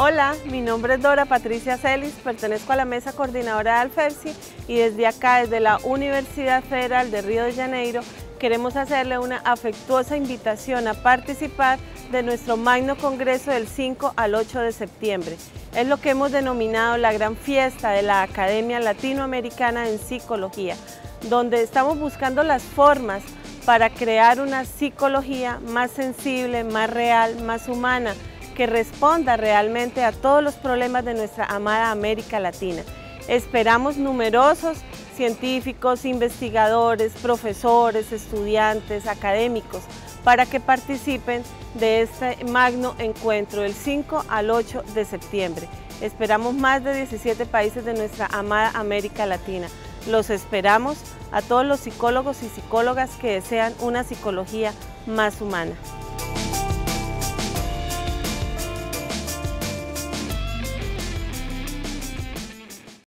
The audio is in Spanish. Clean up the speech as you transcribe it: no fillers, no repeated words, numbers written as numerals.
Hola, mi nombre es Dora Patricia Celis, pertenezco a la mesa coordinadora de Alferci y desde acá, desde la Universidad Federal de Río de Janeiro, queremos hacerle una afectuosa invitación a participar de nuestro magno congreso del 5 al 8 de septiembre. Es lo que hemos denominado la gran fiesta de la Academia Latinoamericana en Psicología, donde estamos buscando las formas para crear una psicología más sensible, más real, más humana, que responda realmente a todos los problemas de nuestra amada América Latina. Esperamos numerosos científicos, investigadores, profesores, estudiantes, académicos, para que participen de este magno encuentro del 5 al 8 de septiembre. Esperamos más de 17 países de nuestra amada América Latina. Los esperamos a todos los psicólogos y psicólogas que desean una psicología más humana.